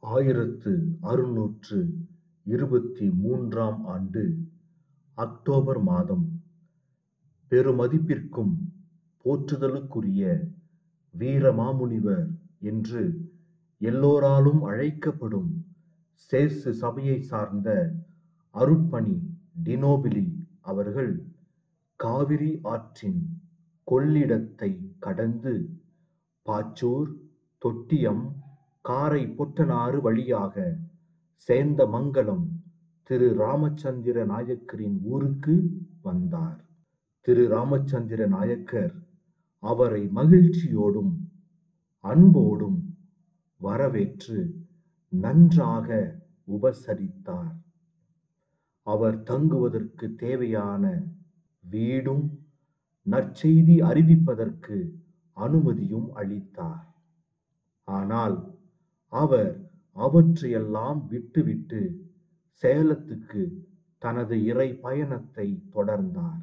1623 ஆண்டு அக்டோபர் மாதம் பெருமதிப்பிற்கும் போற்றுதலுக்குரிய வீரமாமுனிவர் என்று எல்லோராலும் அழைக்கப்படும் சேசு சபையைச் சார்ந்த அருட்பணி டினோபிலி அவர்கள் காவிரி ஆற்றின் கொள்ளிடத்தை கடந்து பாச்சூர், தொட்டியம், காரை பொட்டனாறு வழியாக சேந்தமங்கலம் திரு ராமச்சந்திர நாயக்கரின் ஊருக்கு வந்தார். திரு ராமச்சந்திர நாயக்கர் அவரை மகிழ்ச்சியோடும் அன்போடும் வரவேற்று நன்றாக உபசரித்தார். அவர் தங்குவதற்கு தேவையான வீடும் நற்செய்தி அறிவிப்பதற்கு அனுமதியும் அளித்தார். ஆனால் அவர் அவற்றையெல்லாம் விட்டுவிட்டு சேலத்துக்கு தனது இறை பயணத்தை தொடர்ந்தார்.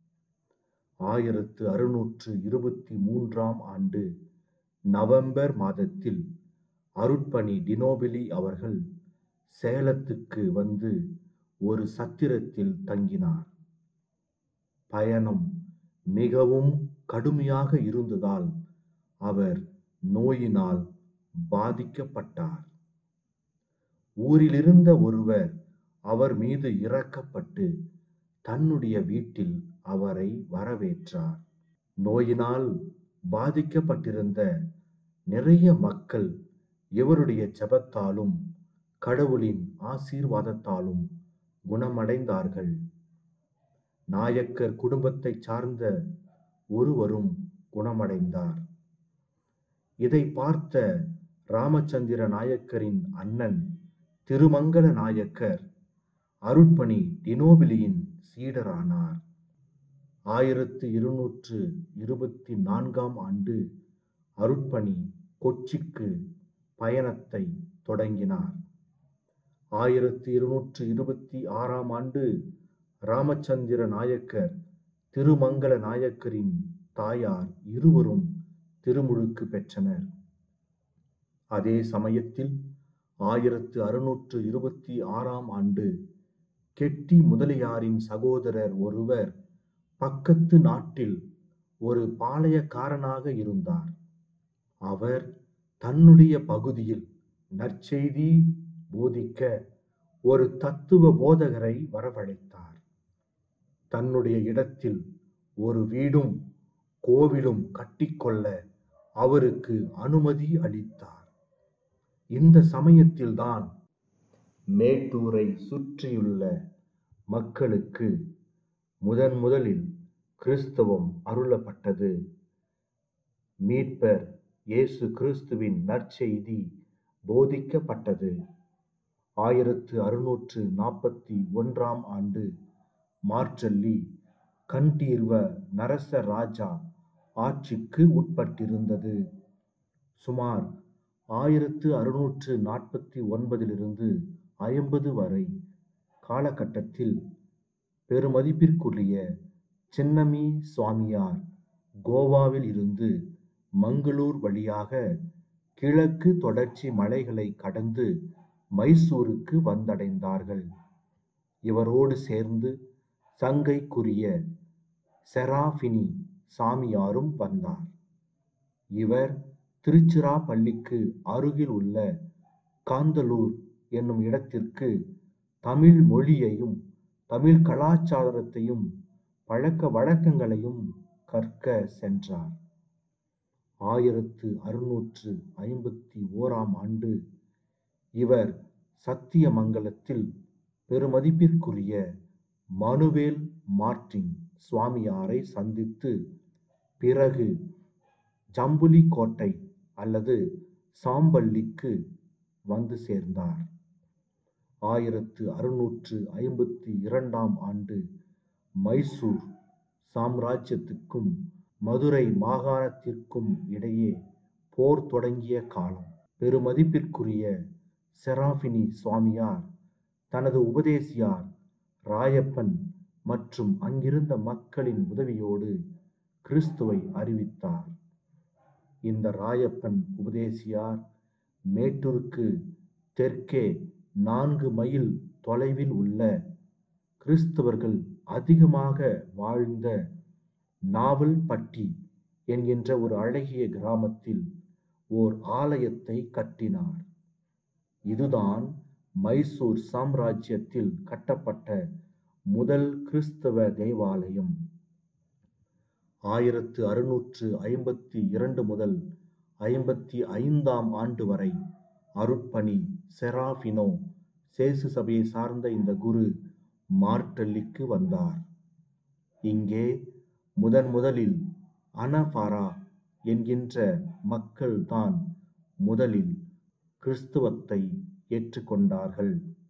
1623 ஆண்டு நவம்பர் மாதத்தில் அருட்பணி டினோபிலி அவர்கள் சேலத்துக்கு வந்து ஒரு சத்திரத்தில் தங்கினார். பயணம் மிகவும் கடுமையாக இருந்ததால் அவர் நோயினால் பாதிக்கப்பட்டார். ஊரிலிருந்த ஒருவர் அவர் மீது இரக்கப்பட்டு தன்னுடைய வீட்டில் அவரை வரவேற்றார். நோயினால் பாதிக்கப்பட்டிருந்த நிறைய மக்கள் இவருடைய ஜெபத்தாலும் கடவுளின் ஆசீர்வாதத்தாலும் குணமடைந்தார்கள். நாயக்கர் குடும்பத்தை சார்ந்த ஒருவரும் குணமடைந்தார். இதை பார்த்த ராமச்சந்திர நாயக்கரின் அண்ணன் திருமங்கல நாயக்கர் அருட்பணி டினோபிலியின் சீடரானார். 1224 ஆண்டு அருட்பணி கொச்சிக்கு பயணத்தை தொடங்கினார். 1226 ஆண்டு ராமச்சந்திர நாயக்கர் திருமங்கல நாயக்கரின் தாயார் இருவரும் திருமுழுக்கு பெற்றனர். அதே சமயத்தில் 1626 ஆண்டு கெட்டி முதலியாரின் சகோதரர் ஒருவர் பக்கத்து நாட்டில் ஒரு பாளையக்காரனாக இருந்தார். அவர் தன்னுடைய பகுதியில் நற்செய்தி போதிக்க ஒரு தத்துவ போதகரை வரவழைத்தார். தன்னுடைய இடத்தில் ஒரு வீடும் கோவிலும் கட்டிக்கொள்ள அவருக்கு அனுமதி அளித்தார். இந்த சமயத்தில்தான் மேட்டூரை சுற்றியுள்ள மக்களுக்கு முதலில் கிறிஸ்தவம் அருளப்பட்டது. மீட்பர் இயேசு கிறிஸ்துவின் நற்செய்தி போதிக்கப்பட்டது. 1641 ஆண்டு மார்ச்சல்லி கண்டீர்வ நரச ராஜா ஆட்சிக்கு உட்பட்டிருந்தது. சுமார் 1649 50 வரை காலகட்டத்தில் பெருமதிப்பிற்குரிய சின்னமி சுவாமியார் கோவாவில் இருந்து மங்களூர் வழியாக கிழக்கு தொடர்ச்சி மலைகளை கடந்து மைசூருக்கு வந்தடைந்தார்கள். இவரோடு சேர்ந்து சங்கைக்குரிய செராபினி சாமியாரும் வந்தார். இவர் திருச்சிராப்பள்ளிக்கு அருகில் உள்ள காந்தலூர் என்னும் இடத்திற்கு தமிழ் மொழியையும் தமிழ் கலாச்சாரத்தையும் பழக்க வழக்கங்களையும் கற்க சென்றார். 1651 ஆண்டு இவர் சத்தியமங்கலத்தில் பெருமதிப்பிற்குரிய மனுவேல் மார்ட்டின் சுவாமியாரை சந்தித்து பிறகு ஜம்புலி கோட்டை அல்லது சாம்பள்ளிக்கு வந்து சேர்ந்தார். 1652 ஆண்டு மைசூர் சாம்ராஜ்யத்துக்கும் மதுரை மாகாணத்திற்கும் இடையே போர் தொடங்கிய காலம். பெருமதிப்பிற்குரிய செராபினி சுவாமியார் தனது உபதேசியார் ராயப்பன் மற்றும் அங்கிருந்த மக்களின் உதவியோடு கிறிஸ்துவை அறிவித்தார். இந்த ராயப்பன் உபதேசியார் மேட்டூருக்கு தெற்கே 4 மைல் தொலைவில் உள்ள கிறிஸ்தவர்கள் அதிகமாக வாழ்ந்த நாவல்பட்டி என்கின்ற ஒரு அழகிய கிராமத்தில் ஓர் ஆலயத்தை கட்டினார். இதுதான் மைசூர் சாம்ராஜ்யத்தில் கட்டப்பட்ட முதல் கிறிஸ்தவ தேவாலயம். 1652 முதல் 55ஆம் ஆண்டு வரை அருட்பணி செராபினோ சேசு சபையை சார்ந்த இந்த குரு மார்டல்லிக்கு வந்தார். இங்கே முதலில் அனபாரா என்கின்ற மக்கள் தான் முதலில் கிறிஸ்துவத்தை ஏற்றுக்கொண்டார்கள்.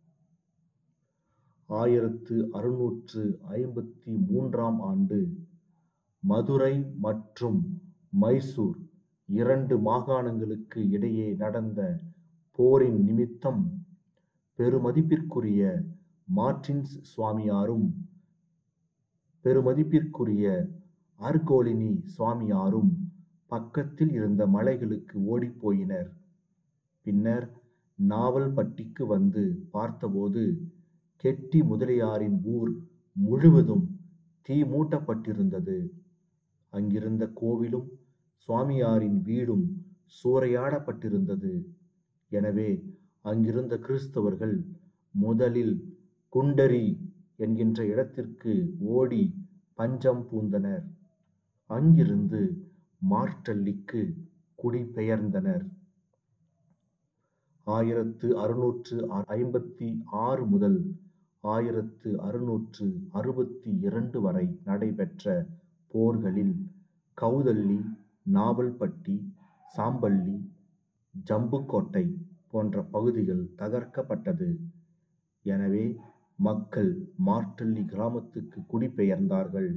1653ஆம் ஆண்டு மதுரை மற்றும் மைசூர் 2 மாகாணங்களுக்கு இடையே நடந்த போரின் நிமித்தம் பெருமதிப்பிற்குரிய மார்டின்ஸ் சுவாமியாரும் பெருமதிப்பிற்குரிய அர்கோலினி சுவாமியாரும் பக்கத்தில் இருந்த மலைகளுக்கு ஓடிப்போயினர். பின்னர் நாவல்பட்டிக்கு வந்து பார்த்தபோது கெட்டி முதலியாரின் ஊர் முழுவதும் தீ மூட்டப்பட்டிருந்தது. அங்கிருந்த கோவிலும் சுவாமியாரின் வீடும் சூறையாடப்பட்டிருந்தது. எனவே அங்கிருந்த கிறிஸ்தவர்கள் முதலில் குண்டரி என்கின்ற இடத்திற்கு ஓடி பஞ்சம் பூந்தனர். அங்கிருந்து மார்டல்லிக்கு குடிபெயர்ந்தனர். 1656 முதல் 1662 வரை நடைபெற்ற போர்களில் கவுதல்லி, நாவல்பட்டி, சாம்பள்ளி, ஜம்புக்கோட்டை போன்ற பகுதிகள் தகர்க்கப்பட்டது. எனவே மக்கள் மார்டல்லி கிராமத்துக்கு குடிபெயர்ந்தார்கள்.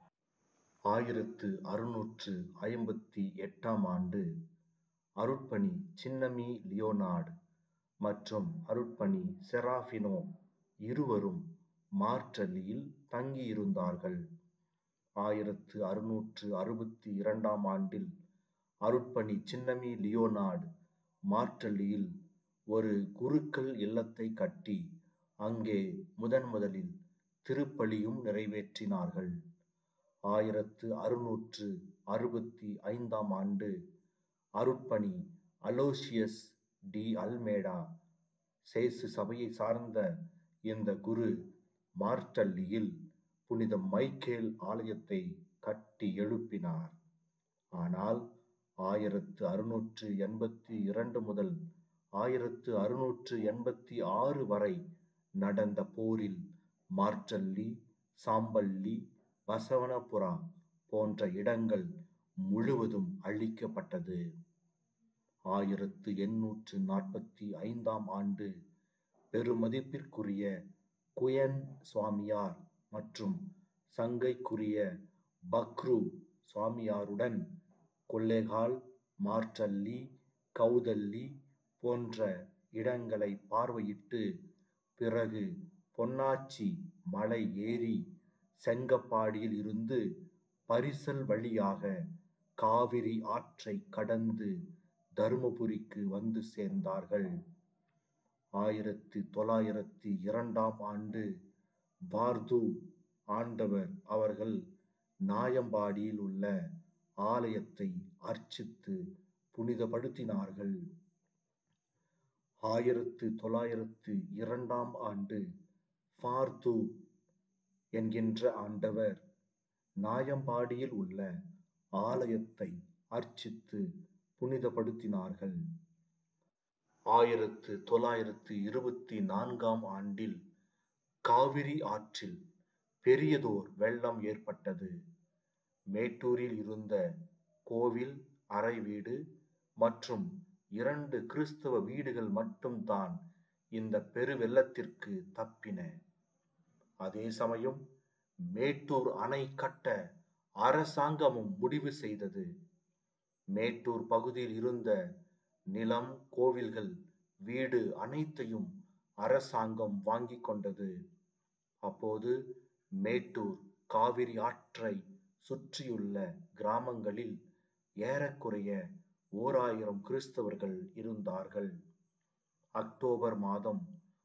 1658ஆம் ஆண்டு அருட்பணி சின்னமி லியோனார்டு மற்றும் அருட்பணி செராபினோ இருவரும் மார்டல்லியில் தங்கியிருந்தார்கள். 1662ஆம் ஆண்டில் அருட்பணி சின்னமி லியோனார்டு மார்டல்லியில் ஒரு குருக்கள் இல்லத்தை கட்டி அங்கே முதலில் திருப்பலியும் நிறைவேற்றினார்கள். 1665ஆம் ஆண்டு அருட்பணி அலோசியஸ் டி அல்மேடா சேசு சபையை சார்ந்த இந்த குரு மார்டல்லியில் புனித மைக்கேல் ஆலயத்தை கட்டி எழுப்பினார். ஆனால் 1682 முதல் 1686 வரை நடந்த போரில் மார்டல்லி, சாம்பள்ளி, பசவனபுரா போன்ற இடங்கள் முழுவதும் அழிக்கப்பட்டது. 1845ஆம் ஆண்டு பெருமதிப்பிற்குரிய குயன் சுவாமியார் மற்றும் சங்கைக்குரிய பக்ரு சுவாமியாருடன் கொல்லேகால், மார்டல்லி, கவுதல்லி போன்ற இடங்களை பார்வையிட்டு பிறகு பொன்னாச்சி மலை ஏறி செங்கப்பாடியில் இருந்து பரிசல் வழியாக காவிரி ஆற்றை கடந்து தருமபுரிக்கு வந்து சேர்ந்தார்கள். 1902ஆம் ஆண்டு பார்து ஆண்டவர் அவர்கள் நாயம்பாடியில் உள்ள ஆலயத்தை அர்ச்சித்து புனிதப்படுத்தினார்கள். 1902ஆம் ஆண்டு பார்து என்கின்ற ஆண்டவர் நாயம்பாடியில் உள்ள ஆலயத்தை அர்ச்சித்து புனிதப்படுத்தினார்கள். 1924ஆம் ஆண்டில் காவிரி ஆற்றில் பெரியதோர் வெள்ளம் ஏற்பட்டது. மேட்டூரில் இருந்த கோவில், அறை வீடு மற்றும் 2 கிறிஸ்தவ வீடுகள் மட்டும்தான் இந்த பெருவெள்ளத்திற்கு தப்பின. அதே சமயம் மேட்டூர் அணை கட்ட அரசாங்கமும் முடிவு செய்தது. மேட்டூர் பகுதியில் இருந்த நிலம், கோவில்கள், வீடு அனைத்தையும் அரசாங்கம் வாங்கி கொண்டது. அப்போது மேட்டூர் காவிரி ஆற்றை சுற்றியுள்ள கிராமங்களில் ஏறக்குறைய 1000 கிறிஸ்தவர்கள் இருந்தார்கள். அக்டோபர் மாதம்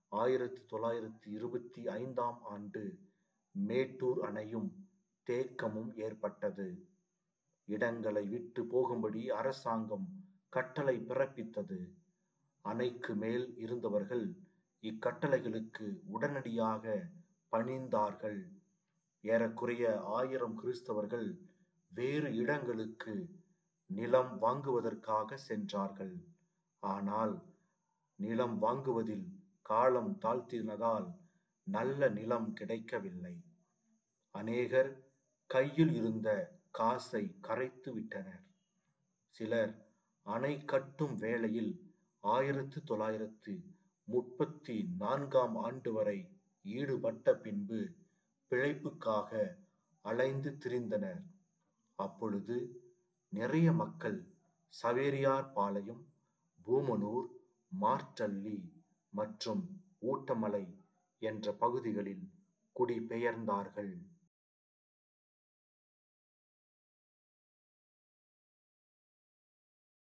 1925ஆம் ஆண்டு மேட்டூர் அணையும் தேக்கமும் ஏற்பட்டது. இடங்களை விட்டு போகும்படி அரசாங்கம் கட்டளை பிறப்பித்தது. அணைக்கு மேல் இருந்தவர்கள் இக்கட்டளைகளுக்கு உடனடியாக பணிந்தார்கள். ஏறக்குறைய 1000 கிறிஸ்தவர்கள் வேறு இடங்களுக்கு நிலம் வாங்குவதற்காக சென்றார்கள். ஆனால் நிலம் வாங்குவதில் காலம் தாழ்த்தினதால் நல்ல நிலம் கிடைக்கவில்லை. அநேகர் கையில் இருந்த காசை கரைத்து விட்டனர். சிலர் அணை கட்டும் வேளையில் 1934ஆம் ஆண்டு வரை ஈடுபட்ட பின்பு பிழைப்புக்காக அலைந்து திரிந்தனர். அப்பொழுது நிறைய மக்கள் சவேரியார் பாளையம், பூமனூர், மார்டல்லி மற்றும் ஊட்டமலை என்ற பகுதிகளில் குடிபெயர்ந்தார்கள்.